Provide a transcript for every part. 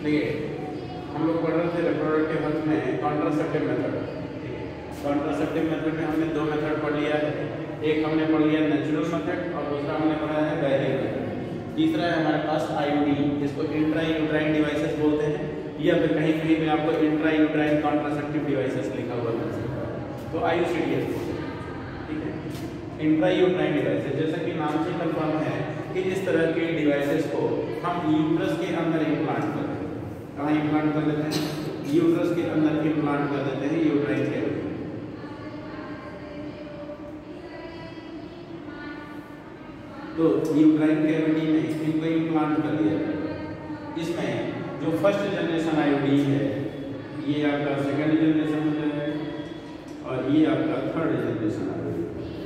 देखिए हम लोग पढ़ रहे थे रिप्रोडक्टिव हेल्थ में कॉन्ट्रासेप्टिव मेथड। ठीक है, कॉन्ट्रासेप्टिव मेथड में हमने दो मेथड पढ़ लिया है, एक हमने पढ़ लिया नेचुरल मेथड और दूसरा हमने पढ़ा है बैरियर मेथड। तीसरा है हमारे पास आईयूडी, इसको इंट्रा यूट्राइन डिवाइसेस बोलते हैं, या फिर कहीं कहीं पे आपको इंट्रा यूट्राइन कॉन्ट्रासेप्टिव डिवाइसेस लिखा हुआ मिल सकता है, तो आईयूसीडीएस बोलते हैं। ठीक है, इंट्रा यूट्राइन डिवाइसेस जैसा कि नाम से कंफर्म है कि इस तरह के डिवाइसेस को हम यूट्रस के अंदर इम्प्लांट करते हैं। कहाँ इम्प्लांट कर देते हैं? यूट्रस के अंदर इम्प्लांट कर देते हैं यूट्राइन कैविटी। तो यूट्राइन कैविटी में इनको इम्प्लांट कर दिया जाता है। इसमें जो फर्स्ट जनरेशन आईयूडी है ये आपका सेकेंड जनरेशन हो जाएगा और ये आपका थर्ड जनरेशन आईयूडी।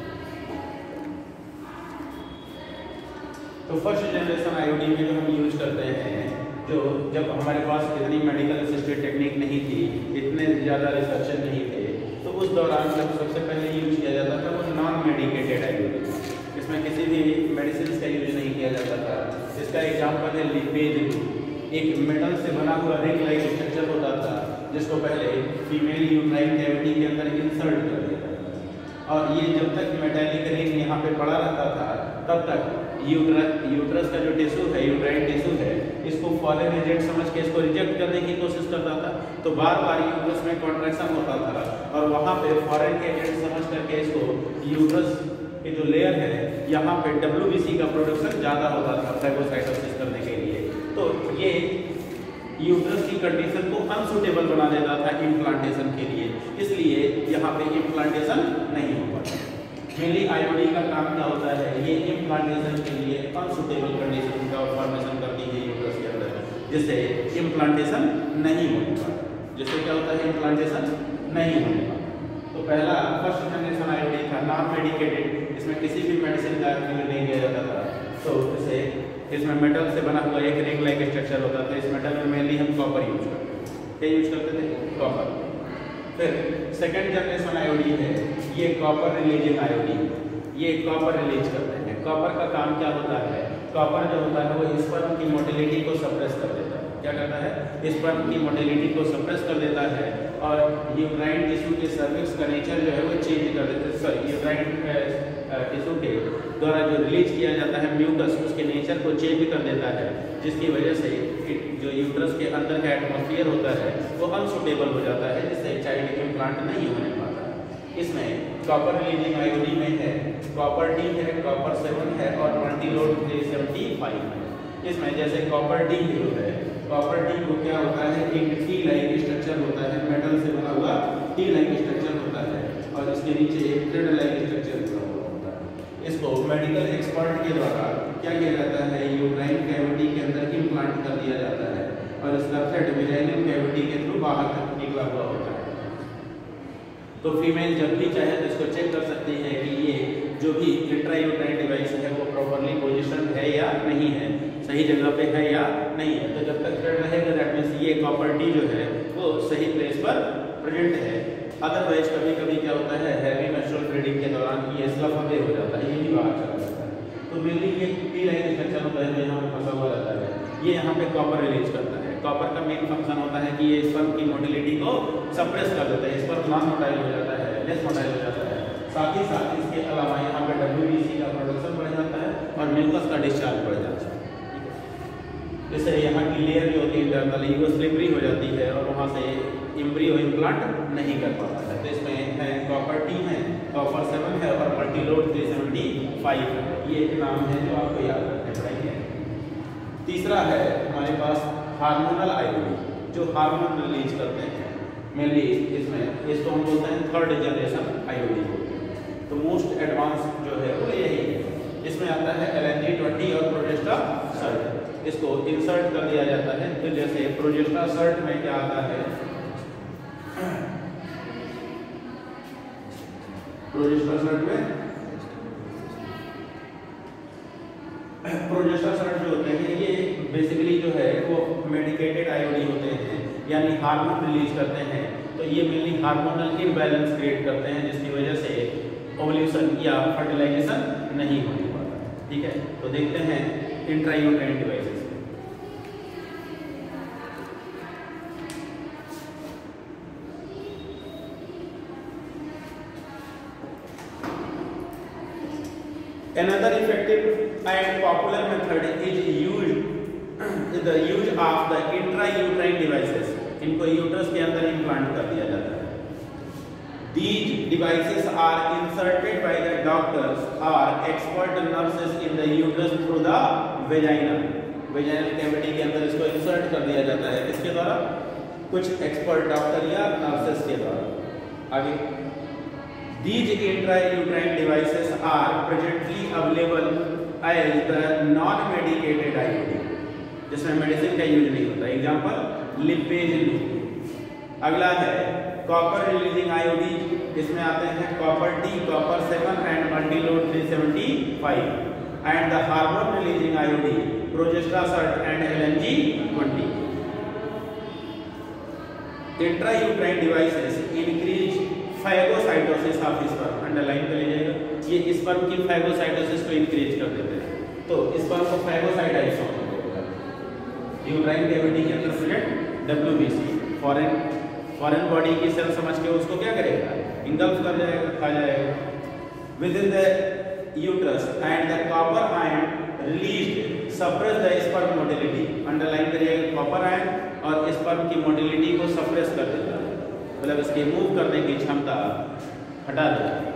तो फर्स्ट जनरेशन आईयूडी में जो हम यूज करते हैं, जो जब हमारे पास इतनी मेडिकल असिस्टेड टेक्निक नहीं थी, इतने ज़्यादा रिसर्चर नहीं थे, तो उस दौरान जब सबसे पहले यूज किया जाता था वो नॉन मेडिकेटेड आईयूडी, इसमें किसी भी मेडिसिन का यूज नहीं किया जाता था। इसका एग्जाम्पल है लिपेज, एक मेटल से बना हुआ रिंग लाइक स्ट्रक्चर होता था जिसको पहले फीमेल यूट्राइन कैविटी के अंदर इंसर्ट कर दिया जाता था, और ये जब तक मेटेलिक रिंग यहाँ पे पड़ा रहता था तब तक यूट्रस का जो टिश्यू है, यूट्राइन टिश्यू है, इसको फॉरेन एजेंट समझ के इसको रिजेक्ट करने की कोशिश करता था। तो बार बार यूट्रस में कॉन्ट्रैक्शन होता था और वहाँ पे फॉरेन एजेंट समझ करके इसको यूट्रस के जो लेयर है यहाँ पे WBC का प्रोडक्शन ज़्यादा होता था फाइब्रोसाइटोसिस करने के लिए। तो ये यूट्रस की कंडीशन को अनसुटेबल बना देता था इम्प्लांटेशन के लिए, इसलिए यहाँ पे इम्प्लांटेशन नहीं हो पाता। मेनली आईयूडी का काम क्या होता है, ये इम्प्लांटेशन के लिए अनसुटेबल कंडीशन का फॉर्मेशन करती है यूट्रस के अंदर, जिससे इम्प्लांटेशन नहीं होने पाता। जिससे क्या होता है, इम्प्लांटेशन नहीं होने पाता। तो पहला फर्स्ट जनरेशन आईयूडी था नॉन मेडिकेटेड, इसमें किसी भी मेडिसिन का यूज नहीं किया जाता था। तो इसे इसमें मेटल से बना हुआ एक रिंग लाइक स्ट्रक्चर होता था। इस मेटल में मेनली हम कॉपर यूज करते थे। क्या यूज करते थे? कॉपर। फिर सेकेंड जनरेशन आईयूडी है, ये कॉपर रिलीजिंग आईयूडी, ये कॉपर रिलीज करते हैं। कॉपर का काम क्या होता है, कॉपर जो होता है वो स्पर्म की मोटिलिटी को सप्रेस कर देता है। क्या करता है? स्पर्म की मोटिलिटी को सप्रेस कर देता है और यूट्राइन टिश्यू के सर्विक्स का नेचर जो है वो चेंज कर देता है। सॉरी, यूट्राइन टिश्यू के द्वारा जो रिलीज किया जाता है म्यूकस, उसके नेचर को चेंज कर देता है, जिसकी वजह से जो यूट्रस के अंदर का एटमॉस्फेयर होता है वो अनसुटेबल हो जाता है, जिससे चाइल्ड इम्प्लांट नहीं होने पाता। इसमें कॉपर रिलीजिंग आईयूडी में है कॉपर डी है, कॉपर 7 है और मल्टीलोड 375 है। इसमें जैसे कॉपर डी जो है, कॉपर डी को क्या होता है, एक टी लाइक स्ट्रक्चर होता है, मेटल से बना हुआ टी लाइक स्ट्रक्चर होता है और इसके नीचे एक थ्रेड लाइक स्ट्रक्चर होता है। इसको मेडिकल एक्सपर्ट के द्वारा क्या किया जाता है, यूट्राइन कैविटी के अंदर इम्प्लांट कर दिया जाता है और इसका थ्रेड वेजाइनल कैविटी के थ्रू बाहर तक निकला हुआ होता है। तो फीमेल जब भी चाहे तो इसको चेक कर सकती है कि ये जो भी इंट्रा यूट्राइन डिवाइस है वो प्रॉपरली पोजीशन है या नहीं है, सही जगह पे है या नहीं है। तो जब तक थ्रेड रहेगा दैट मींस ये कॉपर डी जो है वो सही प्लेस पर प्रेजेंट है। अदरवाइज कभी कभी क्या होता है, हैवी मेंस्ट्रुअल ब्लीडिंग के दौरान ये स्लफ अवे हो जाता है, ये भी बाहर चला जाता है। तो मेनली ये टी लाइन स्ट्रक्चर होता है जो यहाँ पे फंसा हुआ रहता है, ये यहाँ पे कॉपर रिलीज करता है। कॉपर का मेन फंक्शन होता है कि ये स्पर्म की मोटिलिटी को सप्रेस कर देता है, स्पर्म नॉन मोटाइल हो जाता है, लेस मोटाइल हो जाता है। साथ ही साथ इसके अलावा यहाँ पे WBC का प्रोडक्शन बढ़ जाता है और म्यूकस का डिस्चार्ज बढ़ जाता है। जैसे यहाँ की लेयर जो होती है इंटरनली वो स्लिपरी हो जाती है और वहाँ से एम्ब्रियो इम्प्लांट नहीं कर पाता है। तो इसमें है कॉपर टी है, कॉपर 7 है और मल्टीलोड 375 है। ये एक नाम है जो आपको याद रखने पड़ेंगे। तीसरा है हमारे पास हार्मोनल आईयूडी, जो हार्मोन रिलीज करते हैं। मेनली इसमें इसको हम बोलते हैं थर्ड जनरेशन आईयूडी। तो मोस्ट एडवांस जो है वो यही है। इसमें आता है LNG-20 और प्रोजेस्टासर्ट, इसको इंसर्ट कर दिया जाता है। तो जैसे प्रोजेस्टासर्ट में क्या आता है, प्रोजेस्टासर्ट जो होते हैं ये बेसिकली जो है वो मेडिकेटेड आईयूडी होते हैं, यानी हार्मोन रिलीज करते हैं। तो ये मेनली हार्मोनल इम्बैलेंस क्रिएट करते हैं, जिसकी वजह से ओवुलेशन या फर्टिलाइजेशन नहीं होने पाता। ठीक है, तो देखते हैं intrauterine devices. Another effective and popular method is the use of the intrauterine devices. इनको यूट्रस के अंदर इम्प्लांट कर दिया जाता है. These devices are inserted by the doctors or expert nurses in the uterus through the vagina. Vaginal cavity के अंदर इसको इंसर्ट कर दिया जाता है. किसके द्वारा? कुछ एक्सपर्ट डॉक्टर या नर्सेस के द्वारा. आगे These intrauterine devices are presently available as the non-medicated IUD, जिसमें मेडिसिन का यूज नहीं होता. Example Lippes. अगला है कॉपर रिलीजिंग IUD. इसमें आते हैं copper T, copper 7 and multiload 375 and the hormone releasing IUD Progestasert and LNG 20. Intrauterine devices increase phagocytosis of sperm. Underline कर लीजिएगा, ये स्पर्म की फैगोसाइटोसिस को इंक्रीज कर देते हैं. तो स्पर्म को फैगोसाइटाइजेशन होता है. यूट्राइन कैविटी के अंदर प्रेजेंट WBC फॉरेन बॉडी की सेल समझ के उसको क्या करेगा? इंगल्फ कर जाएगा, खा जाएगा. Within the uterus and the copper ion released suppress the sperm motility. Underline करिएगा, कॉपर आयन और स्पर्म की मोटिलिटी को सप्रेस कर देता है, मतलब इसके मूव करने की क्षमता हटा देता है.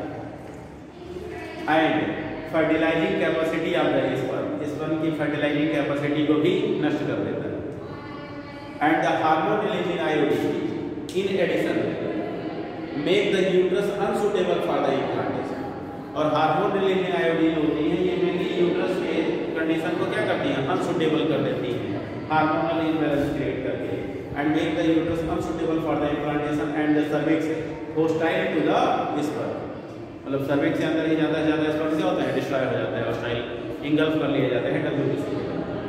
And fertilising capacity of the sperm की फर्टिलाइजिंग कैपेसिटी को भी नष्ट कर देता है. And the hormone releasing IUD in addition make the uterus unsuitable for the implantation. और हार्मोन रिलीजिंग IUD होती है, ये मेनली यूट्रस के कंडीशन को क्या करती हैं? अनसुटेबल कर देती हैं, हार्मोनल इम्बैलेंस क्रिएट करके. And make the uterus unsuitable for the implantation and the cervix hostile to the sperm. मतलब cervix के अंदर ही ज़्यादा स्पर्म क्या होता है? डिस्ट्रॉय हो जाता है, hostile इंगल्फ कर लिए जाते हैं WBC.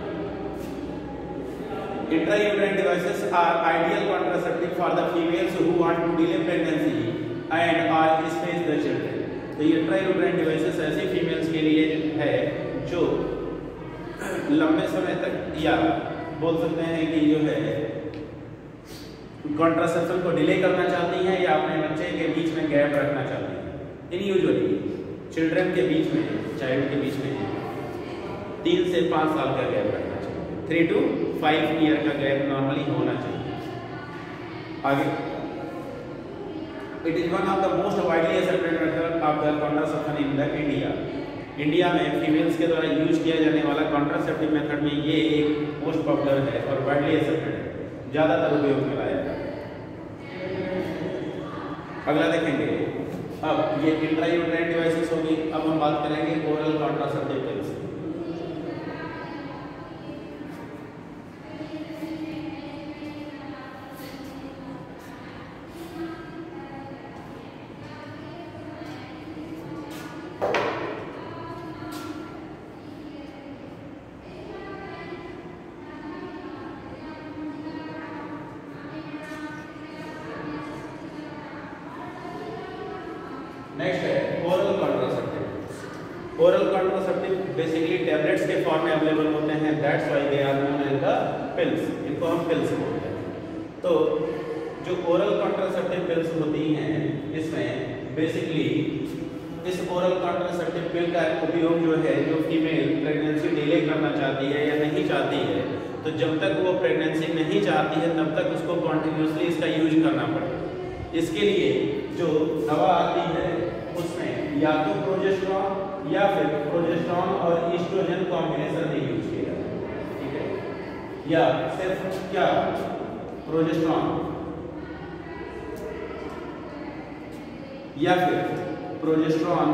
Intrauterine devices are ideal contraceptive for the females who want to delay pregnancy and or space the children. तो intrauterine devices ऐसी फीमेल्स के लिए है जो लंबे समय तक या बोल सकते हैं कि जो है कॉन्ट्रासेप्शन को डिले करना चाहती हैं या अपने बच्चे के बीच में गैप रखना चाहती हैं. इन यूजुअली चिल्ड्रन के बीच में, चाइल्ड के बीच में 3 से 5 साल का गैप रखना चाहिए. 3 to 5 ईयर का गैप नॉर्मली होना चाहिए. आगे it is one of the most widely accepted method of the contraception in the India. India में फीमेल्स के द्वारा यूज किया जाने वाला कॉन्ट्रासेप्टिव मेथड में ये एक मोस्ट पॉपुलर है और वाइडली एक्सेप्टेड है, ज़्यादातर उपयोग में लाया जाता है. अगला देखेंगे, अब ये इंट्रायूट्राइन डिवाइसेस होगी. अब हम बात करेंगे ओरल कॉन्ट्रासेप्टिव पिल्स. नेक्स्ट है oral contraceptive. Oral contraceptive basically tablets के फॉर्म में अवेलेबल होते हैं. That's why they are known as the pills. इनको हम पिल्स बोलते हैं. तो जो ओरल कॉन्ट्रासेप्टिव पिल्स होती हैं, इसमें बेसिकली इस ओरल कॉन्ट्रासेप्टिव पिल का उपयोग जो है, जो फीमेल प्रेगनेंसी डिले करना चाहती है या नहीं चाहती है, तो जब तक वो प्रेगनेंसी नहीं चाहती है तब तक उसको कॉन्टिन्यूसली इसका यूज करना पड़ेगा. इसके लिए जो दवा आती है उसमें या तो प्रोजेस्टेरॉन या फिर प्रोजेस्टेरॉन और ईस्ट्रोजन कॉम्बिनेशन में यूज किया जाता है. ठीक है, या सिर्फ क्या प्रोजेस्टेरॉन या फिर प्रोजेस्टेरॉन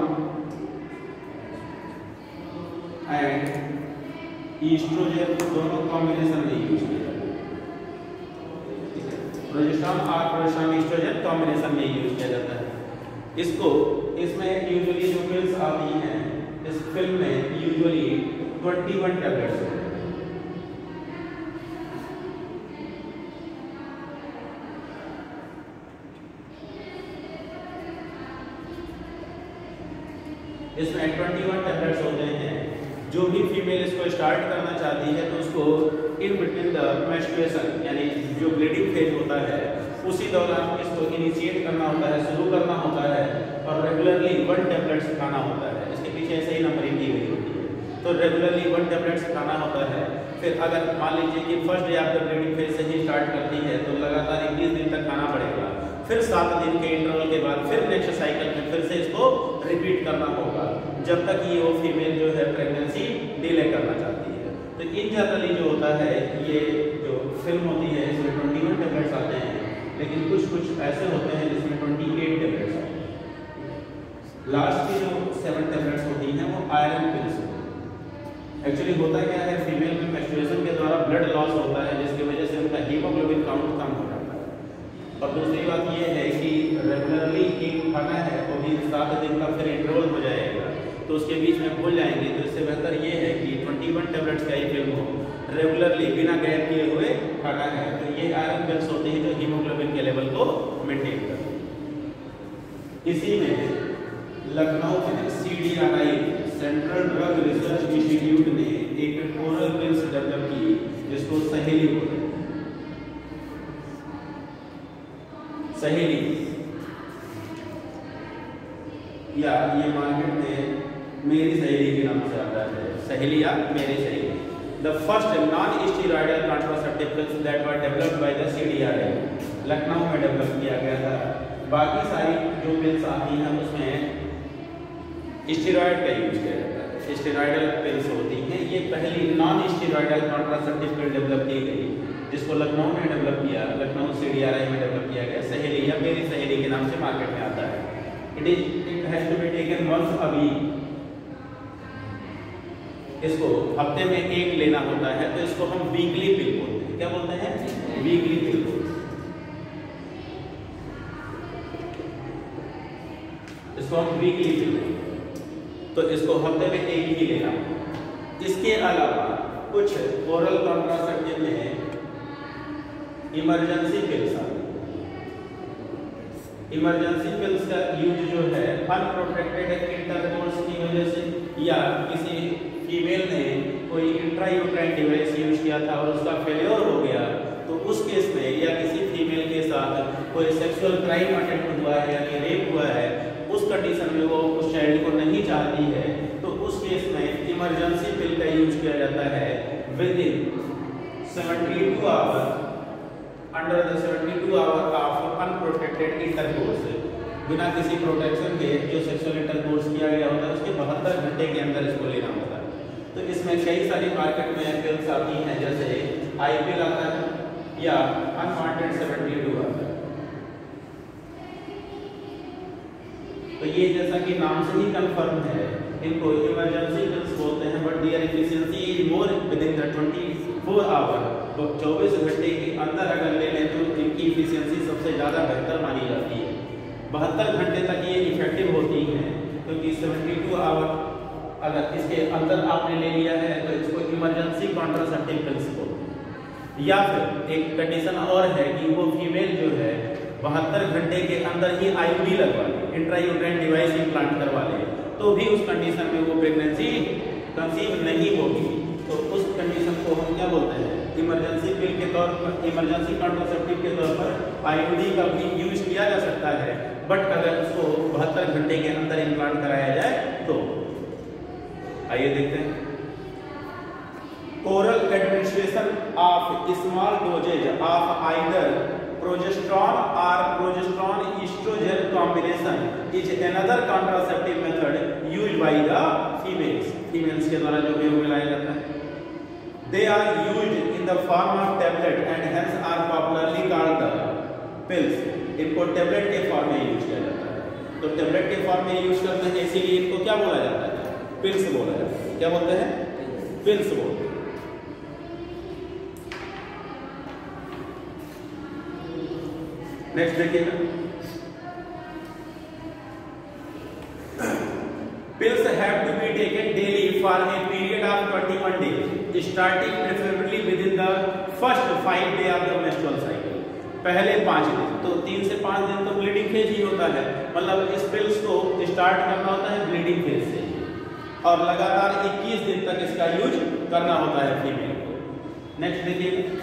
एंड ईस्ट्रोजन दोनों कॉम्बिनेशन में यूज किया जाता है. प्रोजेस्टेरॉन और प्रोजेस्टेरॉन ईस्ट्रोजन कॉम्बिनेशन में यूज किया जाता है. इसमें यूजुअली जो पिल्स आती हैं, इस फिल्म में यूजुअली 21 टैबलेट्स होते हैं. इसमें 21 टैबलेट्स होते हैं. जो भी फीमेल इसको स्टार्ट करना चाहती है तो उसको इन बिटवीन द मेंस्ट्रुएशन यानी जो ब्लीडिंग फेज होता है उसी दौरान इसको इनिशिएट करना होता है, शुरू करना होता है और रेगुलरली 1 टैबलेट्स खाना होता है. इसके पीछे उसकी ऐसे ही नंबरिंग की गई होती है। तो रेगुलरली 1 टेबलेट्स खाना होता है। फिर अगर मान लीजिए कि फर्स्ट डे आपका ब्लीडिंग फेज से ही स्टार्ट करती है तो लगातार 21 दिन तक खाना पड़ेगा। फिर 7 दिन के इंटरवल के बाद फिर नेक्स्ट साइकिल में फिर से इसको रिपीट करना होगा जब तक ये वो फीमेल जो है प्रेगनेंसी डिले करना चाहती है। तो इन जनरली जो होता है ये जो फिल्म होती है इसमें 21 टेबलेट्स आते हैं, लेकिन कुछ ऐसे होते हैं जिसमें 28 टेबलेट्स आते हैं। लास्ट की जो 7 टेबलेट्स होती हैं वो आयरन पिल्स होती हैं। एक्चुअली होता क्या है, फीमेल में मेंस्ट्रुएशन के द्वारा ब्लड लॉस होता है जिसकी वजह से उनका हीमोग्लोबिन काउंट कम हो जाता है। और दूसरी बात ये है कि रेगुलरली एक खाना है तो भी 7 दिन का फिर इंटरवल हो जाएगा तो उसके बीच में भूल जाएंगे। तो इससे बेहतर ये है कि 21 टेबलेट्स का ही फिल्म हो, रेगुलरली बिना गैप किए हुए खाना है। तो ये आयरन पिल्स होती है जो हीमोग्लोबिन के लेवल को मेंटेन करती है। इसी में लखनऊ में CDRI central drug research institute ने एक ओरल पिल्स डेवलप की जिसको सहेली बोलते हैं। सहेली या ये मार्केट में मेरी सहेली के नाम से आता है, सहेली या मेरी सहेली। The first non-steroidal contraceptives that were developed by the CDRI Lucknow में डेवलप किया गया था। बाकी सारी जो पिल्स आती हैं उसमें स्टेरॉयड का यूज किया जाता है, स्टेरॉयडल पिल्स होती हैं। ये पहली नॉन-स्टेरॉयडल कॉन्ट्रासेप्टिव पिल डेवलप की गई जिसको लखनऊ में डेवलप किया, लखनऊ CDRI में डेवलप किया गया। सहेली या मेरी सहेली के नाम से मार्केट में आता है। It has to be taken once a week. इसको हफ्ते में एक लेना होता है तो इसको हम वीकली पिल बोलते हैं। क्या बोलते हैं? वीकली पिल बोलते हैं। इसको हम वीकली पिल बोलते हैं। तो इसको हफ्ते में एक ही लेना। इसके अलावा कुछ ओरल कॉन्ट्रासेप्टिव में इमरजेंसी पिल्स आती है। इमरजेंसी पिल्स का यूज जो है अनप्रोटेक्टेड इंटरकोर्स की वजह से या किसी फीमेल ने कोई इंट्रायूट्राइन डिवाइस यूज किया था और उसका फेलियर हो गया तो उस केस में, या किसी फीमेल के साथ कोई सेक्सुअल क्राइम अटेम्प्ट हुआ है या रेप हुआ है, उस कंडीशन में वो उस चाइल्ड को नहीं चाहती है तो उस केस में इमरजेंसी पिल का यूज किया जाता है within 72 hour under the 72 hour of unprotected intercourse. बिना किसी प्रोटेक्शन के जो सेक्सुअल इंटरकोर्स किया गया होता है उसके 72 घंटे के अंदर इसको लेना होता है। तो इसमें कई सारी मार्केट में पिल्स आती हैं जैसे आई पिल आता है या अनवांटेड 72 आता है। तो ये जैसा कि नाम से ही कंफर्म है, इनको इमरजेंसी पिल्स बोलते हैं, but their efficiency is more within the 24 hour. तो 24 घंटे के अंदर अगर ले लें तो इनकी एफिशिएंसी सबसे ज़्यादा बेहतर मानी जाती है। 72 घंटे तक ये इफेक्टिव होती हैं क्योंकि 72 आवर अगर इसके अंदर आपने ले लिया है तो इसको इमरजेंसी कॉन्ट्रासेप्टिव पिल्स बोलते हैं। या फिर एक कंडीशन और है कि वो फीमेल जो है 72 घंटे के अंदर ही IUD लगवा ले, इंट्रायूट्राइन डिवाइस इम्प्लांट करवा ले, तो भी उस कंडीशन में वो प्रेगनेंसी कंसीव नहीं होगी। तो उस कंडीशन को हम क्या बोलते हैं? इमरजेंसी पिल के तौर पर, इमरजेंसी कॉन्ट्रासेप्टिव के तौर पर IUD का भी यूज किया जा सकता है, बट अगर उसको 72 घंटे के अंदर इम्प्लांट कराया जाए तो। आइए देखते हैं। Oral administration of small doses of either progesterone और progesterone estrogen combination is another contraceptive method used by the females. Females के द्वारा जो प्रयोग मिलाया जाता है। They are used in the form of tablet and hence are popularly called the pills. इनको tablet के फॉर्म में यूज किया जाता है। तो टेबलेट के फॉर्म में यूज करते हैं इसीलिए इनको क्या बोला जाता है? पिल्स बोला जाता है। क्या बोलते हैं? पिल्स बोलते हैं। नेक्स्ट देखिएगा। Pills have to be taken daily for a period of 21 days, starting preferably within the first 5 days of the menstrual cycle. पहले 5 दिन, तो 3 से 5 दिन तो ब्लीडिंग फेज ही होता है, मतलब इस पिल्स को स्टार्ट करना होता है ब्लीडिंग फेज से और लगातार 21 दिन तक इसका यूज करना होता है फीमेल को। नेक्स्ट देखिए।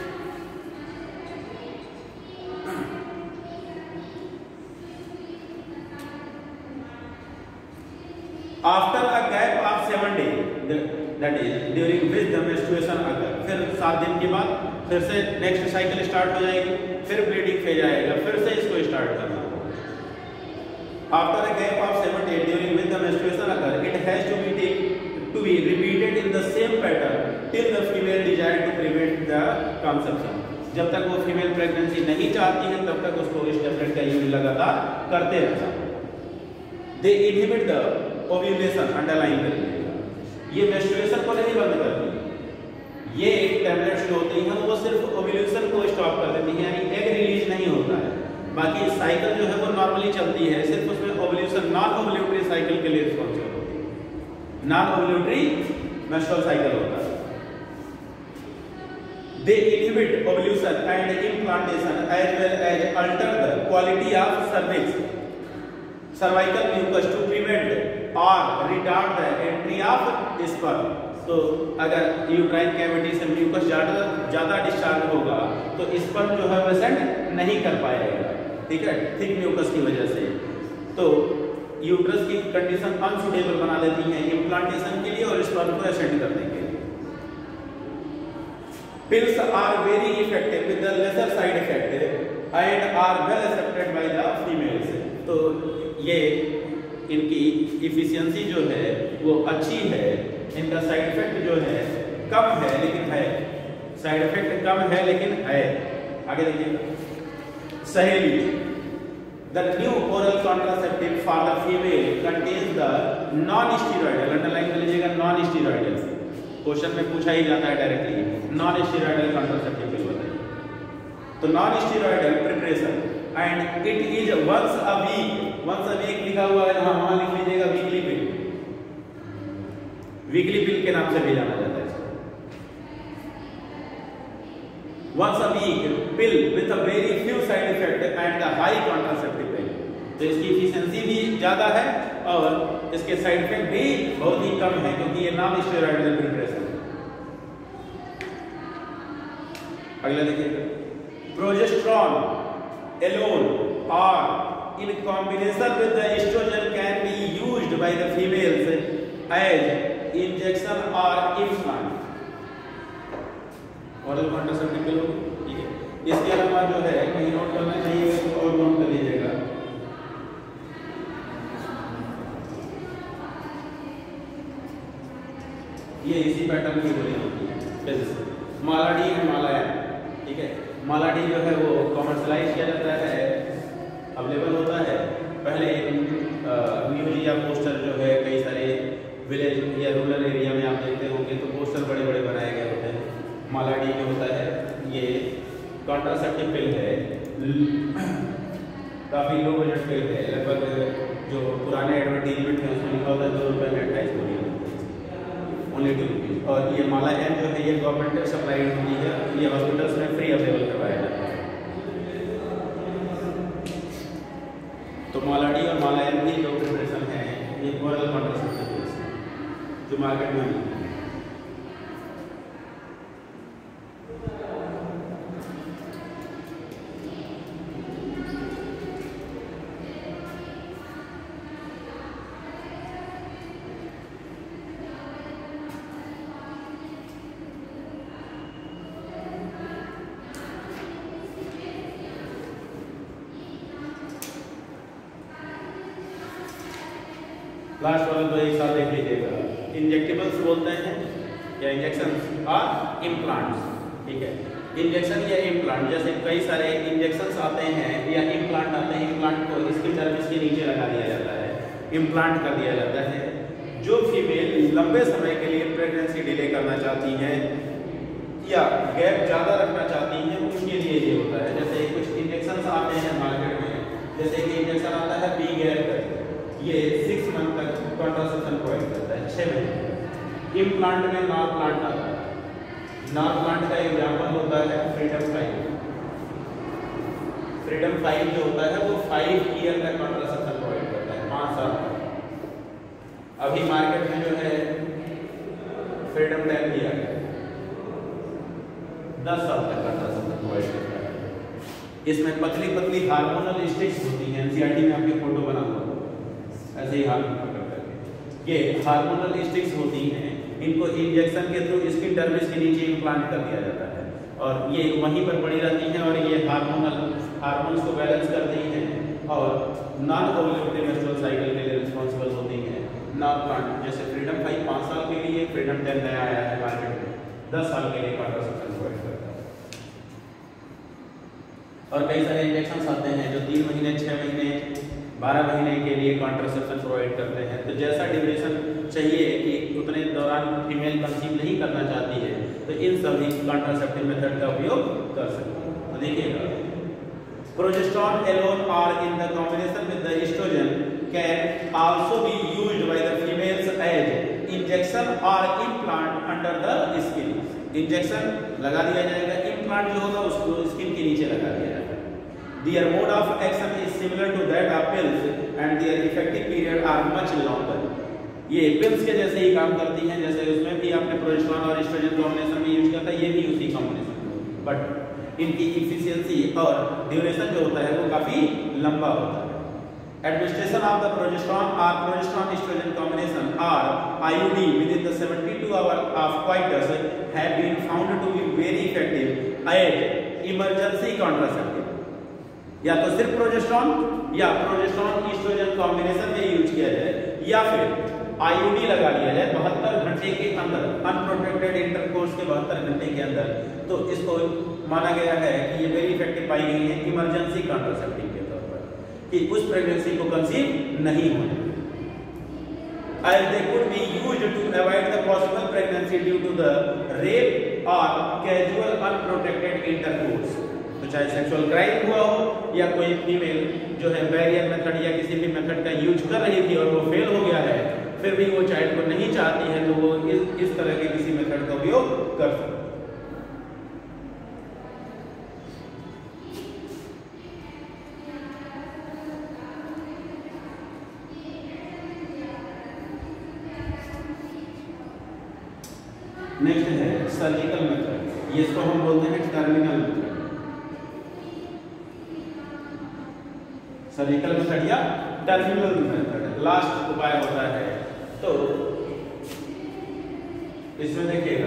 After a gap 7 days, that is during which the menstruation occur, फिर 7 दिन के बाद फिर से नेक्स्ट साइकिल स्टार्ट हो जाएगी, फिर ब्लीडिंग फेज आएगा, फिर से इसको स्टार्ट करना। After a gap of 7 days during which the menstruation occur, it has to be repeated in the same pattern till the female desire to prevent the conception. जब तक वो फीमेल प्रेगनेंसी नहीं चाहती है तब तक उसको इस टैबलेट का यूज लगातार करते रहना। They inhibit the ovulation, underline करिए, ये मेंस्ट्रुएशन को नहीं बंद करती। ये टैबलेट्स जो होती हैं वो सिर्फ ओव्यूलेशन को स्टॉप कर देती हैं, यानी एग रिलीज नहीं होता है। बाकी साइकिल जो है वो नॉर्मली चलती है, सिर्फ उसमें ओव्यूलेशन, नॉन ओव्यूलेटरी साइकिल के लिए रिस्पॉन्सिबल होती है, नॉन ओव्यूलेटरी मेंस्ट्रुअल साइकिल होता है। They inhibit ovulation and implantation as well as alter the quality of cervix, cervical mucus to prevent or retard the entry of sperm. तो अगर uterine cavity से mucus ज़्यादा discharge होगा तो sperm जो है वह सेंड नहीं कर पाएगा, ठीक है, थिक म्यूकस की वजह से। तो यूट्रस की कंडीशन अनसुटेबल बना देती है इम्प्लांटेशन के लिए और स्पर्म को एसेंड करने के लिए। Pills are very effective with the lesser side effect and are well accepted by the females. तो ये इनकी इफिशियंसी जो है वो अच्छी है, इनका साइड इफेक्ट जो है कम है लेकिन है, साइड इफेक्ट कम है लेकिन है। आगे देखिए, सहेली, the new oral contraceptive for the female contains the non-steroidal, underline कर लीजिएगा, non-steroidal, क्वेश्चन में पूछा ही जाता है directly, non steroidal contraceptive pill बताइए। तो non steroidal preparation and it is once a week लिखा हुआ है, वहां लिख लीजिएगा वीकली पिल, वीकली पिल के नाम से भी जाना जाता है इसको। Once a week pill with a very few side effect and a high contraceptive pill, तो इसकी एफिशिएंसी भी ज्यादा है और इसके साइड इफेक्ट भी बहुत ही कम है क्योंकि ये नॉन स्टेरॉयडल प्रिपरेशन। अगला देखिए, प्रोजेस्टेरोन एलोन और in combination with the estrogen can be used by the females as injection और इम्प्लांट, ओरल कॉन्ट्रासेप्टिव पिल, ठीक है। इसके अलावा जो है कहीं नोट करना चाहिए तो और नोट कर लीजिएगा, ये इसी पैटर्न की गोली होती है। मालाडी है, मालाया, ठीक है। मालाडी जो है वो कॉमर्शलाइज किया जाता है, अवेलेबल होता है। पहले न्यूज या पोस्टर जो है कई सारे विलेज या रूरल एरिया में आप देखते होंगे तो पोस्टर बड़े बड़े बनाए गए होते हैं। मालाडी जो होता है ये कॉन्ट्रासेप्टिव पिल है, काफ़ी लो बजट पिल है, लगभग जो पुराने एडवर्टीजमेंट है उसमें लिखा होता है 2 रुपये में 28 गोली, ओनली 2 रुपीज़। और ये माला एम जो है ये गवर्नमेंट सप्लाई होती है, ये हॉस्पिटल्स में फ्री अवेलेबल करवाया जाता है। तो मालाडी और माला एम भी दो प्रिपरेशन है, ये ओरल कॉन्ट्रासेप्टिव जो मार्केट में मिलती है। लास्ट वाला तो एक साथ देख लीजिएगा, इंजेक्टेबल्स बोलते हैं या इंजेक्शन और इम्प्लांट्स, ठीक है। इंजेक्शन या इम्प्लांट, जैसे कई सारे इंजेक्शंस आते हैं या इम्प्लांट आते हैं, इम्प्लांट को इसकी टर्म्स के नीचे लगा दिया जाता है, इम्प्लांट कर दिया जाता है। जो फीमेल लंबे समय के लिए प्रेगनेंसी डिले करना चाहती हैं या गैप ज़्यादा रखना चाहती हैं उसके लिए ये होता है। जैसे कुछ इंजेक्शंस आते हैं मार्केट में, जैसे कि इंजेक्शन आता है बी गैप करके, ये 6 मंथ तक कॉन्ट्रासेप्शन प्रोवाइड करता है, 6 महीने। इम्प्लांट में नॉर्थ प्लांट आता है, नॉर्थ प्लांट का एग्जाम्पल होता है फ्रीडम 5। फ्रीडम 5 जो होता है वो 5 ईयर तक कॉन्ट्रासेप्शन प्रोवाइड करता है, 5 साल तक। अभी मार्केट में जो है फ्रीडम 10 दिया गया, 10 साल तक कॉन्ट्रासेप्शन प्रोवाइड करता है। इसमें पतली पतली हार्मोनल स्टिक्स होती हैं, एनसीईआरटी में आपकी फोटो बना हुआ ऐसे ही हाथ पकड़ करके, ये हार्मोनल स्टिक्स होती हैं, इनको इंजेक्शन के थ्रू स्किन डर्मिस के नीचे इम्प्लांट कर दिया जाता है और ये वहीं पर पड़ी रहती हैं और ये हार्मोन्स को बैलेंस करती हैं और नॉन ओवुलेटिव मेंस्ट्रुअल साइकिल के लिए रिस्पॉन्सिबल होती हैं। नॉन प्लांट जैसे फ्रीडम 5 5 साल के लिए, फ्रीडम 10 नया आया है मार्केट में, 10 साल के लिए कॉन्ट्रासेप्शन प्रोवाइड करता है। और कई सारे इंजेक्शन आते हैं जो 3 महीने, 6 महीने, 12 महीने के लिए कॉन्ट्रासेप्शन प्रोवाइड करते हैं। तो जैसा ड्यूरेशन चाहिए कि उतने दौरान फीमेल कंसीव नहीं करना चाहती है तो इन सभी कॉन्ट्रासेप्टिव मेथड का उपयोग कर सकते हैं। तो देखिएगा, progesterone alone or in the combination with the estrogen can also be used by the females as injection or implant under the skin। Injection लगा दिया जाएगा, इम्प्लांट जो होगा उसको स्किन के नीचे लगा दिया जाएगा। Their mode of action is similar to that of pills and their effective period are much longer। ये पिल्स के जैसे ही काम करती हैं, जैसे उसमें भी आपने प्रोजेस्टेरोन और एस्ट्रोजन कॉम्बिनेशन में यूज किया था, ये भी उसी कॉम्बिनेशन, बट इनकी इफिशियंसी और ड्यूरेशन जो होता है वो काफी लंबा होता है। Administration of the progesterone or progesterone estrogen combination or IUD within the 72 hours of coitus have been found to be very effective as emergency contraceptive। या तो सिर्फ प्रोजेस्टेरोन या प्रोजेस्टेरोन एस्ट्रोजन कॉम्बिनेशन में यूज किया जाए या फिर आईयूडी लगा लिया जाए 72 घंटे के अंदर, अनप्रोटेक्टेड इंटरकोर्स के 72 घंटे के अंदर, तो इसको माना गया है कि ये वेरी इफेक्टिव पाई गई है इमरजेंसी कॉन्ट्रासेप्टिव के तौर पर, कि उस प्रेगनेंसी को कंसीव नहीं होने, as they could be used to avoid the possible pregnancy due to the rape or casual unprotected intercourse। तो चाहे सेक्सुअल क्राइम हुआ हो या कोई फीमेल जो है बैरियर मेथड या किसी भी मेथड का यूज कर रही थी और वो फेल हो गया है, फिर भी वो चाइल्ड को नहीं चाहती है, तो वो इस तरह के किसी मेथड का उपयोग कर सकते हैं। नेक्स्ट है सर्जिकल मेथड, ये इसको हम बोलते हैं टर्मिनल मेथड। सर्जिकल मेथड या टर्मिनल मेथड लास्ट उपाय होता है। तो इसमें देखिएगा,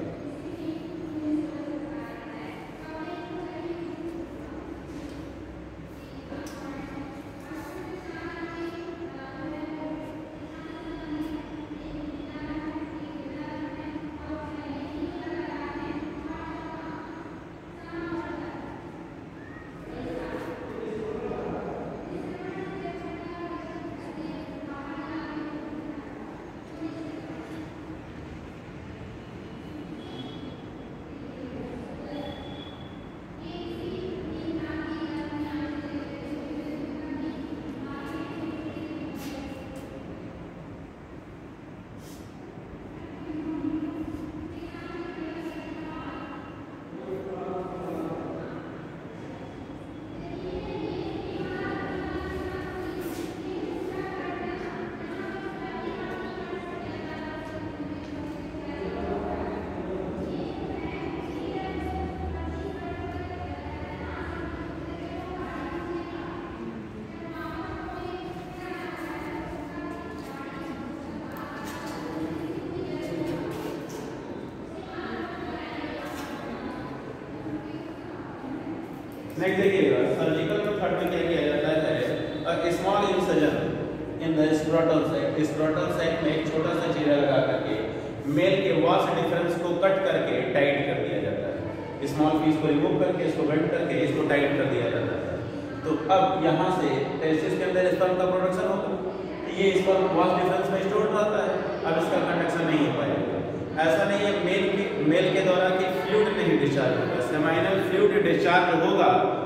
नेक्स्ट देखिएगा, सर्जिकल मेथड में क्या किया जाता है, small incision in the scrotal site. Scrotal site में एक छोटा सा चीरा लगा करके मेल के वास डिफरेंस को कट करके टाइट कर दिया जाता है। स्मॉल पीस को रिमूव करके इसको बेंड करके इसको टाइट कर दिया जाता है। तो अब यहाँ से टेस्टिस के अंदर स्पर्म का प्रोडक्शन होगा, तो ये स्पर्म वास डिफरेंस में स्टोर रहता है, अब इसका कंडक्शन नहीं हो पाएगा। ऐसा नहीं है मेल के दौरान कि फ्लूइड नहीं डिस्चार्ज होगा, सेमाइनल फ्लूइड डिस्चार्ज होगा,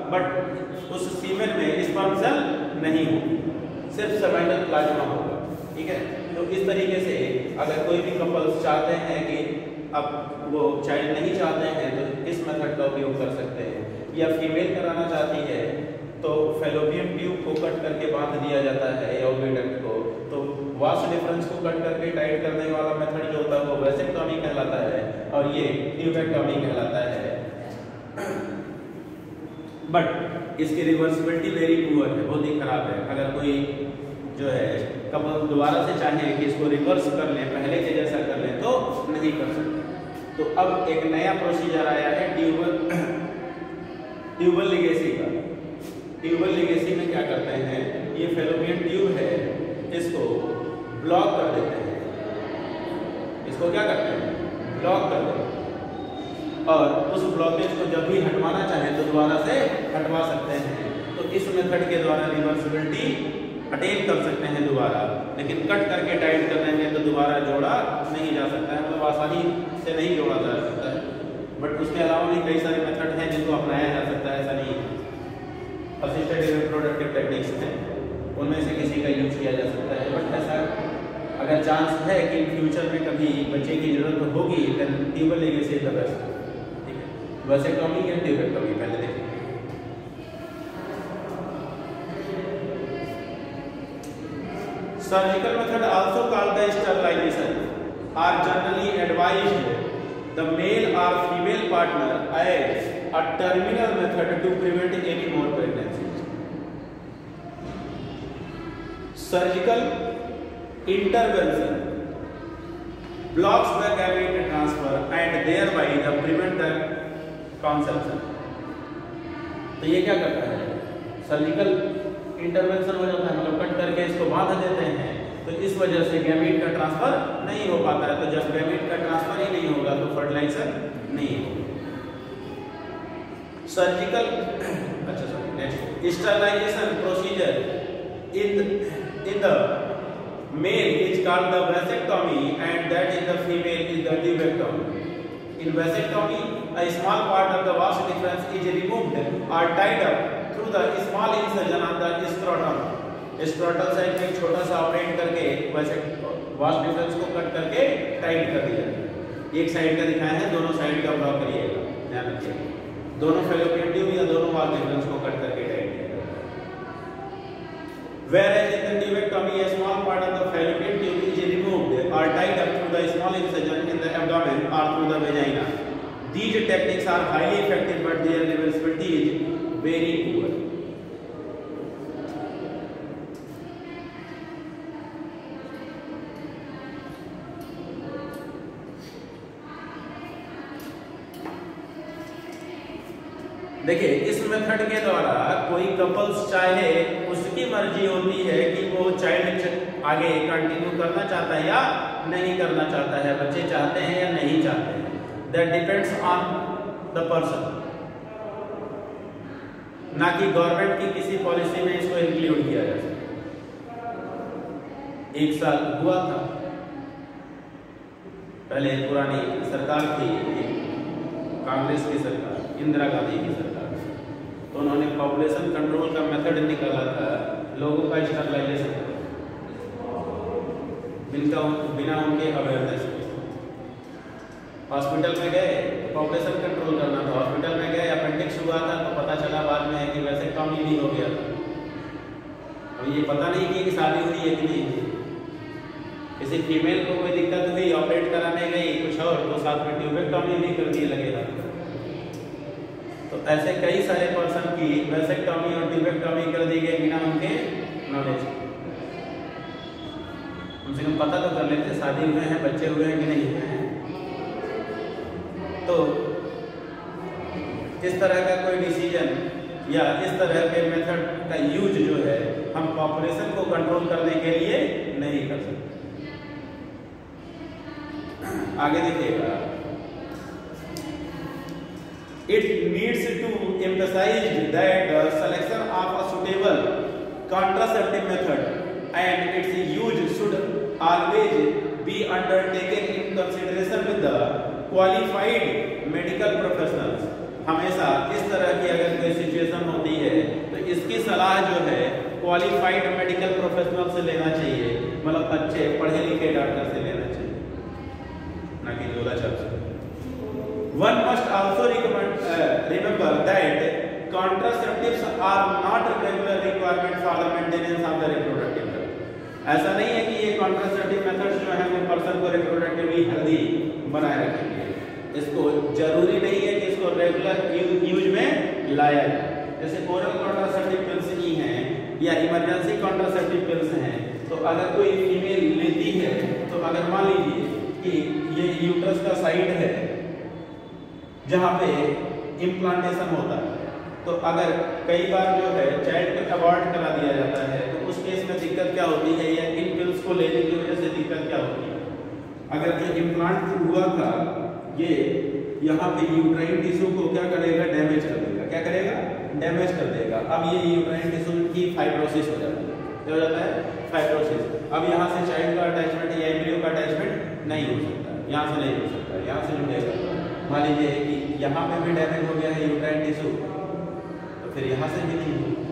बट उस सीमेन में स्पर्म सेल नहीं होगी, सिर्फ सेमाइनल प्लाज्मा होगा। ठीक है, तो इस तरीके से अगर कोई भी कपल्स चाहते हैं कि अब वो चाइल्ड नहीं चाहते हैं तो इस मेथड का उपयोग कर सकते हैं। या फीमेल कराना चाहती है तो फैलोपियन ट्यूब को कट करके बांध दिया जाता है या ओविडक्ट को, तो वास डिफरेंस को कट करके टाइट करने वाला मेथड जो होता है वो वेसेक्टॉमी कहलाता है और ये ट्यूबेक्टॉमी कहलाता है। बट इसकी रिवर्सिबिलिटी वेरी पुअर है, बहुत ही खराब है। अगर कोई जो है कपल दोबारा से चाहें कि इसको रिवर्स कर लें, पहले के जैसा कर लें, तो नहीं कर सकते। तो अब एक नया प्रोसीजर आया है ट्यूबल लिगेसी का। ट्यूबल लिगेसी में क्या करते हैं, ये फैलोपियन ट्यूब है, इसको ब्लॉक कर देते हैं। इसको क्या करते हैं, ब्लॉक कर देते हैं, और उस ब्लॉकेज को जब भी हटवाना चाहें तो दोबारा से हटवा सकते हैं। तो इस मेथड के द्वारा रिवर्सिबिलिटी अटेन कर सकते हैं दोबारा, लेकिन कट करके टाइट कर देंगे तो दोबारा जोड़ा नहीं जा सकता है, मतलब आसानी से नहीं जोड़ा जा सकता है। बट उसके अलावा भी कई सारे मेथड हैं जिनको अपनाया जा सकता है, ऐसा नहीं है। असिस्टेड रिप्रोडक्टिव टेक्निक्स हैं, उनमें से किसी का यूज किया जा सकता है। बट ऐसा अगर चांस है कि इन फ्यूचर में कभी बच्चे की जरूरत होगी, then tubal ligation is the best. ठीक है, वैसेक्टोमी या ट्यूबेक्टोमी पहले देखें। Surgical method also called the sterilization are generally advised the male or female partner as a terminal method to prevent any more pregnancies. Surgical intervention blocks the gamete transfer and thereby the prevent the conception. तो ये क्या करता है, surgical intervention हो जाता है, मतलब cut करके इसको बांध देते हैं, तो इस वजह से गैमीट का ट्रांसफर नहीं हो पाता है। तो जब गैमीट का ट्रांसफर ही नहीं होगा तो फर्टिलाइजेशन नहीं होगा। Surgical next sterilization procedure in the male is called the vasectomy and that in the female is the tubectomy. In vasectomy, a small part of the vas deferens is removed or tied up through the small incision on the scrotum. Scrotal side में छोटा सा operate करके वैसे vas deferens को cut करके tight कर दिया। एक साइड का दिखाया है, दोनों साइड का ड्रॉ करिएगा, ध्यान रखिएगा। दोनों फैलोपियन ट्यूब या दोनों वास डिफरेंस को कट करके टाइट किया। Whereas in the tubectomy, a small part of the fallopian tube is removed or tied up through the small incision in the abdomen or through the vagina. These techniques are highly effective, but their reversibility is very poor. देखिए, इस method के द्वारा कोई couples चाहे, उसकी मर्जी होती है कि वो चाइल्ड आगे कंटिन्यू करना चाहता है या नहीं करना चाहता है, बच्चे चाहते हैं या नहीं चाहते हैं। That depends on the person, ना कि गवर्नमेंट की किसी पॉलिसी में इसको इंक्लूड किया जा सकता। एक साल हुआ था, पहले पुरानी सरकार थी, कांग्रेस की सरकार, इंदिरा गांधी की सरकार, तो उन्होंने पॉपुलेशन कंट्रोल का मेथड निकाला था, लोगों का स्टरलाइजेशन बिना उनके अवेयरनेस के। हॉस्पिटल में गए, पॉपुलेशन कंट्रोल करना था, हॉस्पिटल में गए, अपेंडिक्स हुआ था तो पता चला बाद में कि वैसेक्टोमी भी हो गया था। अब ये पता नहीं कि शादी हुई है कि नहीं। किसी फीमेल को कोई दिक्कत हुई, ऑपरेट कराने गई कुछ और, तो साथ में ट्यूबेक्टोमी भी कर दिए लगेगा। तो ऐसे कई सारे पर्सन की वैसेक्टोमी और ट्यूबेक्टोमी कर दी गई बिना उनके नॉलेज। कम से कम पता तो कर लेते शादी हुए हैं, बच्चे हुए हैं कि नहीं हुए हैं। तो इस तरह का कोई डिसीजन या इस तरह के मेथड का यूज जो है, हम पॉपुलेशन को कंट्रोल करने के लिए नहीं कर सकते। आगे देखिएगा, it needs to emphasize that the selection of a suitable contraceptive method and its use should always be undertaken in consideration with the qualified medical professionals. हमेशा इस तरह की अगर कोई सिचुएशन होती है तो इसकी सलाह जो है क्वालिफाइड मेडिकल प्रोफेशनल से लेना चाहिए, मतलब अच्छे पढ़े लिखे डॉक्टर से लेना चाहिए, ना कि झोला छाप से। One must also remember that contraceptives are not a regular requirement for the maintenance of the reproductive health. ऐसा नहीं है कि ये कॉन्ट्रासेप्टिव मेथड्स जो हैं वो पर्सन को रिप्रोडक्टिवली हेल्दी बनाए रखेंगे। इसको जरूरी नहीं है कि इसको रेगुलर यूज में लाया जाए। जैसे ओरल कॉन्ट्रासेप्टिव पिल्स ही हैं या इमरजेंसी कॉन्ट्रासेप्टिव पिल्स हैं, तो अगर कोई फीमेल लेती है, तो अगर मान लीजिए कि ये यूट्रस का साइड है जहाँ पे इम्प्लांटेशन होता है, तो अगर कई बार जो है चाइल्ड को अबॉर्ट करा दिया जाता है, तो उस केस में दिक्कत क्या होती है, या इन पिल्स को लेने की वजह से दिक्कत क्या होती है? अगर जो इम्प्लांट हुआ था ये यहाँ पे यूट्राइन टिश्यू को क्या करेगा, डैमेज कर देगा। क्या करेगा? डैमेज कर देगा। अब ये यूट्राइन टिश्यू की फाइब्रोसिस हो जाती है। क्या हो जाता है? फाइब्रोसिस। अब यहाँ से चाइल्ड का अटैचमेंट या एम्ब्रियो का अटैचमेंट नहीं हो सकता, यहाँ से नहीं हो सकता, यहाँ से जुड़ेगा। मान लीजिए कि यहाँ पे भी डैमेज हो गया है यूट्राइन टिश्यू, तो फिर यहाँ से भी नहीं होगा,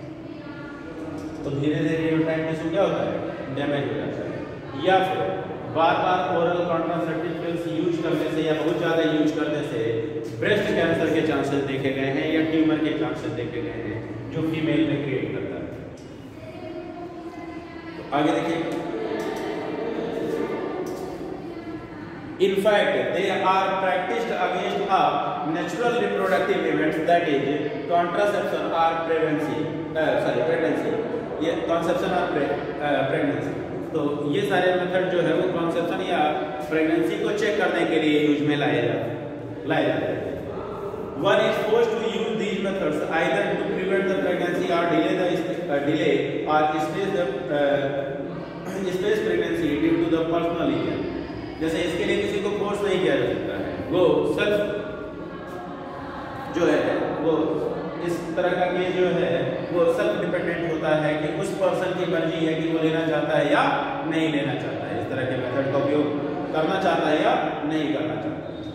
तो धीरे धीरे यूट्राइन टिश्यू क्या होता है? डैमेज हो जाता है। या फिर बार बार ओरल कॉन्ट्रासेप्टिव पिल्स यूज करने से या बहुत ज़्यादा यूज करने से ब्रेस्ट कैंसर के चांसेस देखे गए हैं, या ट्यूमर के चांसेस देखे गए हैं, जो फीमेल में क्रिएट करता है। तो आगे देखिए, In fact, they are practiced against a natural reproductive event, that is contraception or pregnancy. ये conception or pregnancy. तो ये सारे मेथड जो है वो कॉन्सेप्शन या प्रेगनेंसी को चेक करने के लिए यूज में लाए जाते हैं। One is forced to use these methods either to prevent the pregnancy or delay or space pregnancy due to the personal reason. जैसे इसके लिए किसी को फोर्स नहीं किया जा सकता है, वो सेल्फ जो है वो इस तरह का केस जो है वो सेल्फ डिपेंडेंट होता है कि उस पर्सन की मर्जी है कि वो लेना चाहता है या नहीं लेना चाहता है, इस तरह के मेथड का उपयोग करना चाहता है या नहीं करना चाहता है।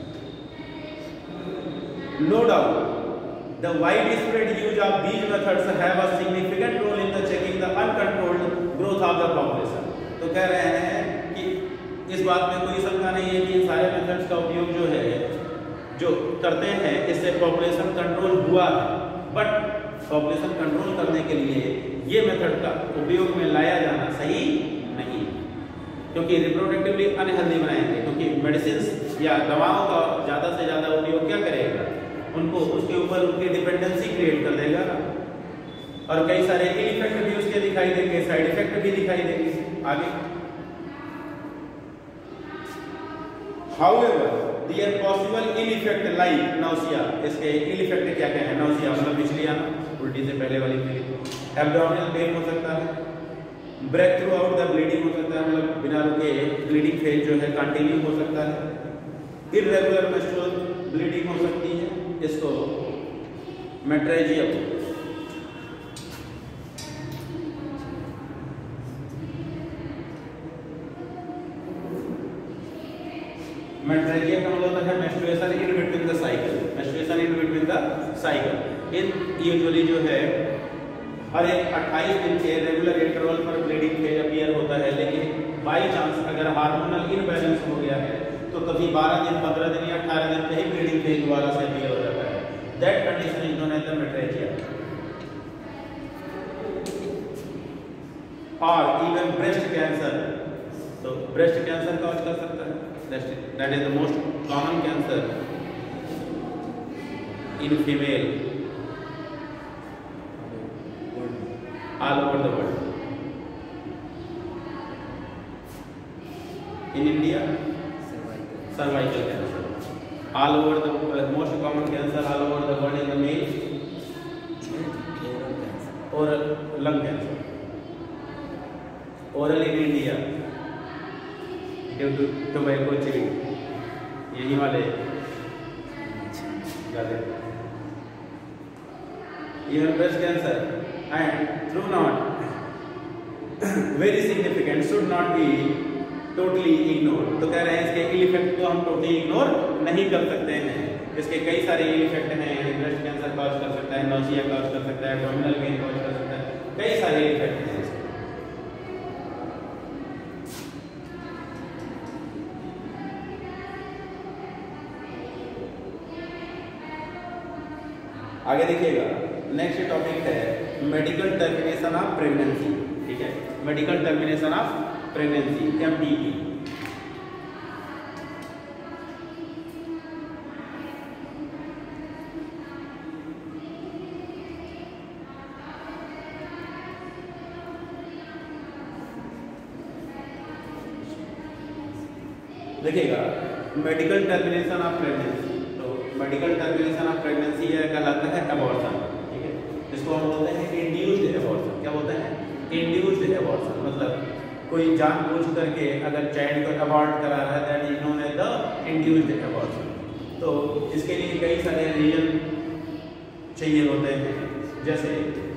No doubt the wide spread use of these methods have a significant role in the checking the uncontrolled growth of the population. तो कह रहे हैं कि इस बात में कोई शंका नहीं है कि इन सारे मेथड्स का उपयोग जो है जो करते हैं इससे पॉपुलेशन कंट्रोल हुआ है, बट पॉपुलेशन कंट्रोल करने के लिए ये मेथड का उपयोग में लाया जाना सही नहीं, क्योंकि रिप्रोडक्टिवली अनहेल्दी बनाएंगे, क्योंकि मेडिसिन या दवाओं का ज़्यादा से ज़्यादा उपयोग क्या करेगा, उनको उसके ऊपर उनकी डिपेंडेंसी क्रिएट कर देगा ना, और कई सारे इफेक्ट भी उसके दिखाई देंगे, साइड इफेक्ट भी दिखाई देंगे आगे। However, there possible ill effect like nausea, इसके ill effect क्या क्या है? nausea मतलब बिजली आना, उल्टी से पहले वाली फीलिंग, abdominal pain हो सकता है, break throughout the bleeding हो सकता है, मतलब बिना रुके bleeding फेज जो है कंटिन्यू हो सकता है, irregular menstrual bleeding हो सकती है, इसको मेट्रेजिया मेट्रेजिया का मतलब है menstruation in between the cycle, menstruation in between the cycle. In usually जो है हर एक 28 दिन के रेगुलर इंटरवल पर ब्लीडिंग फेज अपीयर होता है, लेकिन बाई चांस अगर हार्मोनल इनबैलेंस हो गया है तो कभी 12 दिन, 15 दिन या 18 दिन पे ही ब्लीडिंग फेज दोबारा से अपीयर हो जाता है। That condition is known as the metrorrhagia. और इवन ब्रेस्ट कैंसर, तो ब्रेस्ट कैंसर कॉज कर सकता है, that is the most common cancer in female all over the world. In India, cervical cancer. All over the most common cancer all over the world in the male, oral lung cancer. Oral in India due to tobacco chewing, यही वाले ज़्यादा। Even breast cancer and through not very significant should not be totally ignored। तो कह रहे हैं इसके इल effect को हम टोटली इग्नोर नहीं कर सकते हैं। इसके कई सारे इल इफेक्ट हैं, ब्रेस्ट कैंसर कॉज कर सकता है, नौसिया कॉज कर सकता है, एब्डोमिनल पेन कॉज कर सकता है, कई सारे इल इफेक्ट हैं। आगे देखिएगा, नेक्स्ट टॉपिक है मेडिकल टर्मिनेशन ऑफ प्रेगनेंसी। ठीक है, medical termination of pregnancy, MTP। देखिएगा मेडिकल टर्मिनेशन ऑफ प्रेगनेंसी, तो मेडिकल टर्मिनेशन ऑफ प्रेगनेंसी कहलाता है अबॉर्शन, ठीक है। इसको हम बोलते हैं इंड्यूस्ड अबॉर्शन। क्या बोलते हैं? Induced abortion. मतलब कोई जानबूझ करके अगर चाइल्ड को अबॉर्ट करा रहा है that is known as the induced abortion. तो इसके लिए कई सारे रीजन चाहिए होते हैं, जैसे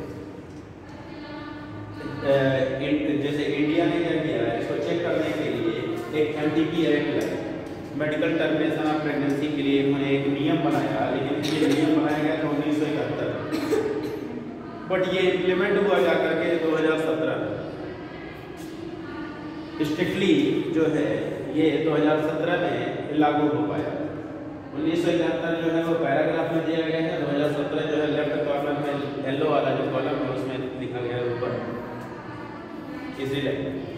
इंडिया ने क्या किया है, इसको चेक करने के लिए एक MTP एक्ट लाया, मेडिकल टर्मिनेशन ऑफ प्रेगनेंसी के लिए उन्होंने एक नियम बनाया, लेकिन ये नियम बनाया गया था 1971, बट ये इम्प्लीमेंट हुआ जाकर के 2017 में। स्ट्रिक्टली जो है ये 2017 में लागू हो पाया। 1971 जो है वो पैराग्राफ में दिया गया है, 2017 जो है लेफ्ट कॉर्नर में येलो वाला जो कॉलम है उसमें लिखा गया है ऊपर, इसलिए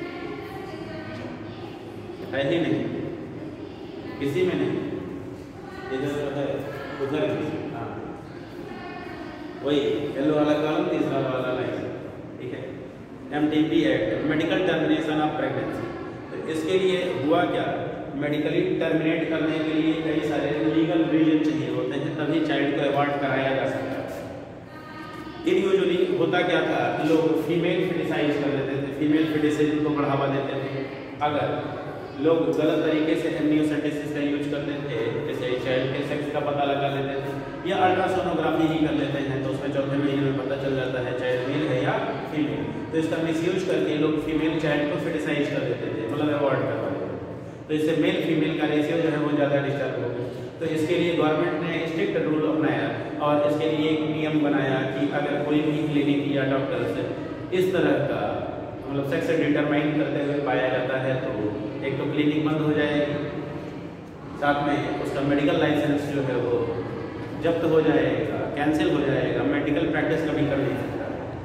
है ही नहीं, किसी में नहीं, इधर जो है उधर नहीं। हाँ वही येलो वाला कॉलम, तीसरा वाला लाइन, ठीक है। MTP act, medical termination of pregnancy. तो इसके लिए हुआ क्या, मेडिकली टर्मिनेट करने के लिए कई सारे लीगल रीजन चाहिए होते हैं, तभी चाइल्ड को अबॉर्ट कराया जा सकता है। यूजुअली होता क्या था, लोग फीमेल फिटिसाइज कर देते थे, फीमेल फिटिसाइज को बढ़ावा देते थे। अगर लोग गलत तरीके से एमनियोसेंटेसिस का यूज करते थे, जैसे चाइल्ड के सेक्स का पता लगा लेते थे या अल्ट्रासोनोग्राफी ही कर लेते हैं, तो उसमें चौथे महीने में पता चल जाता है चाइल्ड मेल है या फीमेल। तो इसका मिसयूज करके लोग फीमेल चाइल्ड को फिटिसाइज कर देते थे, मतलब अवॉइड करवा देते थे। तो इससे मेल फीमेल का रेशियो जो है वो ज़्यादा डिस्टर्ब हो गया। तो इसके लिए गवर्नमेंट ने स्ट्रिक्ट रूल अपनाया और इसके लिए एक नियम बनाया कि अगर कोई भी क्लिनिक या डॉक्टर से इस तरह का मतलब सेक्स डिटरमाइन करते हुए पाया जाता है तो एक तो क्लिनिक बंद हो जाएगी, साथ में उसका मेडिकल लाइसेंस जो है वो जब्त हो जाएगा, कैंसिल हो जाएगा, मेडिकल प्रैक्टिस कभी कर नहीं सकता।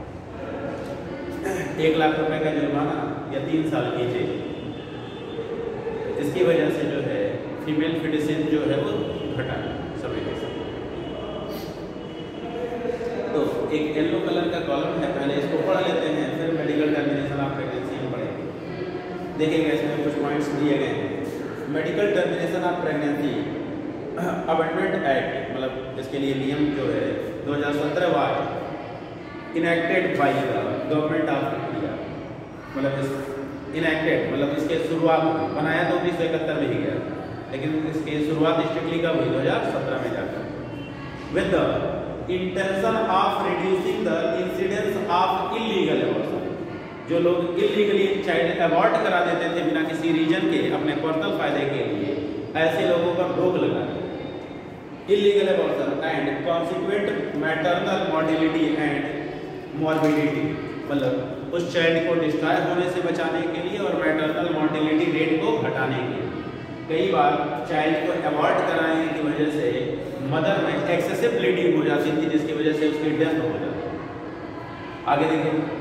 1 लाख रुपए का जुर्माना या 3 साल की जेल। इसकी वजह से जो है फीमेल फिटिसिज्म जो है वो घटा समय के साथ। तो एक येलो कलर का कॉलम है, पहले इसको पढ़ लेते हैं, फिर मेडिकल टर्मिनेशन ऑफ प्रेगनेंसी हम पढ़ेंगे। देखिएगा इसमें कुछ पॉइंट्स दिए गए हैं। Medical termination of pregnancy amendment act, मतलब इसके लिए नियम जो है 2017 was enacted by the government of India. मतलब इनैक्टेड मतलब इसके शुरुआत बनाया तो 1971 में ही गया, लेकिन इसकी शुरुआत स्ट्रिक्टली कब हुई, 2017 में जाकर, with the intention of reducing the incidence of illegal abortion. जो लोग इलीगली चाइल्ड अबॉर्ट करा देते थे बिना किसी रीजन के अपने पर्सनल फायदे के लिए, ऐसे लोगों पर रोक लगा illegal abortion and consequent maternal mortality and morbidity, मतलब उस चाइल्ड को डिस्ट्रॉय होने से बचाने के लिए और मैटरनल मॉर्टिलिटी रेट को घटाने के लिए। कई बार चाइल्ड को अबॉर्ट कराने की वजह से मदर में एक्सेसिव ब्लीडिंग हो जाती थी, जिसकी वजह से उसकी डेथ हो जाती। आगे देखिए,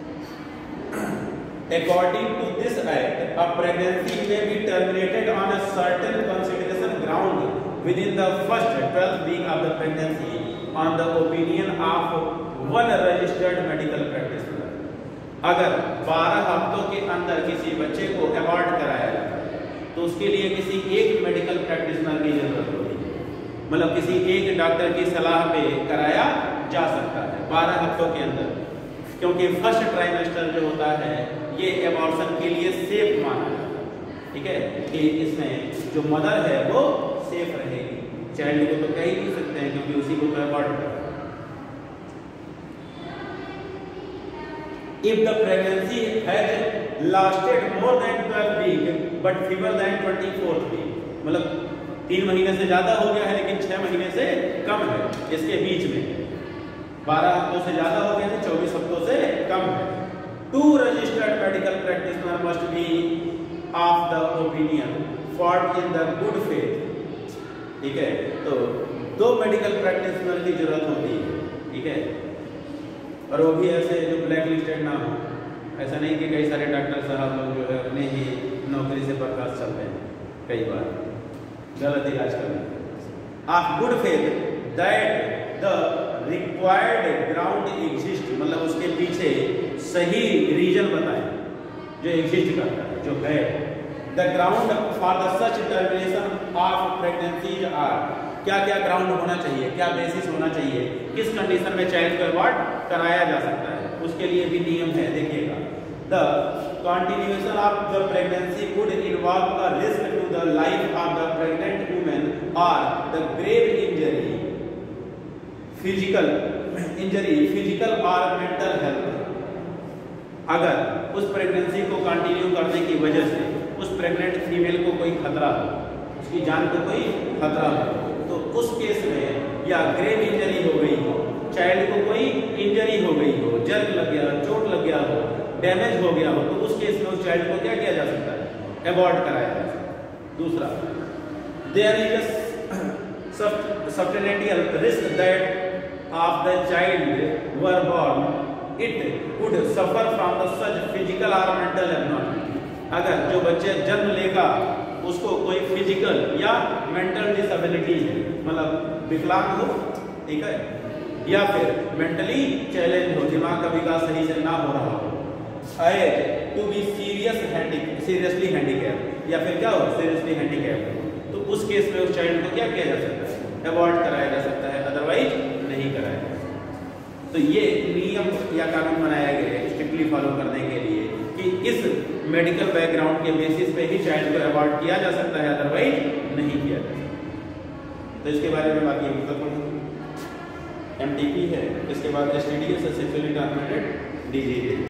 according to this act, a pregnancy may be terminated on a certain consideration ground within the first 12 week of the pregnancy on the opinion of one registered medical practitioner। अगर 12 हफ्तों के अंदर किसी बच्चे को अबॉर्ट कराया जाता है तो उसके लिए किसी एक मेडिकल प्रैक्टिशनर की जरूरत होती है, मतलब किसी एक डॉक्टर की सलाह पे कराया जा सकता है 12 हफ्तों के अंदर, क्योंकि फर्स्ट ट्राइमेस्टर जो होता है ये एबॉर्शन के लिए सेफ माना जाता है। ठीक है, कि इसमें जो मदर है वो सेफ रहेगी, चाइल्ड को तो कह ही नहीं सकते हैं क्योंकि उसी को तो अबॉर्ट कर। If the pregnancy has lasted more than 12 weeks but fewer than 24th week, मतलब 3 महीने से ज्यादा हो गया है लेकिन 6 महीने से कम है, इसके बीच में 12 हफ्तों से ज्यादा हो गया है, 24 हफ्तों से कम है। 2 registered medical practitioner must be of the opinion fought in the good faith। ठीक है, तो 2 मेडिकल प्रैक्टिशनर की जरूरत होती है। ठीक है, और वो भी ऐसे जो ब्लैक लिस्टेड ना हो। ऐसा नहीं कि कई सारे डॉक्टर साहब लोग जो है अपने ही नौकरी से बर्खास्त चलते हैं, कई बार गलत इलाज करते। Of good faith that the required ground exist, मतलब उसके पीछे सही रीजन बताएं जो एग्जिस्ट करता है, जो है। The ground for the such termination of pregnancy are, क्या क्या ग्राउंड होना चाहिए, क्या बेसिस होना चाहिए, किस कंडीशन में चाइल्ड को अबॉर्ट कराया जा सकता है, उसके लिए भी नियम है। देखिएगा, the continuation of the pregnancy would involve a risk to the life of the pregnant women और the grave injury, physical injury, physical और मेंटल हेल्थ। अगर उस प्रेगनेंसी को कंटिन्यू करने की वजह से उस प्रेग्नेंट फीमेल को कोई खतरा हो, उसकी जान को कोई खतरा हो, तो उस केस में या ग्रेव इंजरी हो गई हो, चाइल्ड को कोई इंजरी हो गई हो, जर्क लग गया, चोट लग गया हो, डैमेज हो गया हो, तो उस केस में उस चाइल्ड को क्या किया जा सकता है, अबॉर्ट कराया जा सकता है। दूसरा, there is a substantial risk that of the child were born it would suffer from the such physical और मेंटल एब्नॉर्मलिटी। अगर जो बच्चे जन्म लेगा उसको कोई फिजिकल या मेंटल डिसेबिलिटी है, मतलब विकलांग हो, ठीक है, या फिर मेंटली चैलेंज हो, दिमाग का विकास सही से ना हो रहा हो, टू बी सीरियसली हैंडीकैप, या फिर क्या हो, सीरियसली हैंडीकैप, तो उस केस में उस चाइल्ड को क्या किया जा सकता है, अबॉर्ट कराया जा सकता है, अदरवाइज नहीं कराया जा सकता। तो ये नियम या कानून बनाया गया है स्ट्रिक्टली फॉलो करने के लिए कि इस मेडिकल बैकग्राउंड के बेसिस पे ही चाइल्ड को अबॉर्ट किया जा सकता है, अदरवाइज नहीं किया जा सकता। तो इसके बारे में बाकी मतलब MTP है, इसके बाद STD है, सेक्सुअली ट्रांसमिटेड डिजीज है।